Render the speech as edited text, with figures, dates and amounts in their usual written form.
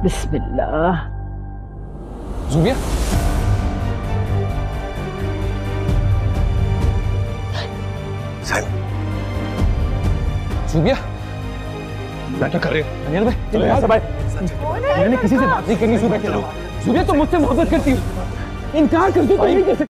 बिस्मिल्लाह। ज़ुबिया, ज़ुबिया, क्या कर रहे हो? अनिल भाई, चलो यहाँ से भाई। मैंने किसी से बात नहीं करनी। ज़ुबिया, तुम मुझसे मोहब्बत करती हो, इनकार कर दो तो नहीं कर सकती।